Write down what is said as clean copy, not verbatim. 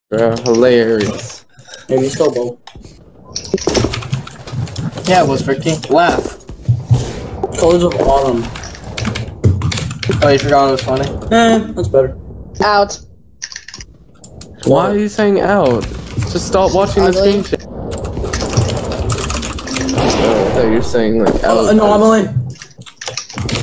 Bro, hilarious. Maybe Stobo. Yeah, it was Ricky. Laugh. Colors of Autumn. Oh, you forgot it was funny? That's better. Out. Why are you saying out? Just stop watching the Ugly. screen share. Oh, I thought you were saying like out. Anomaly.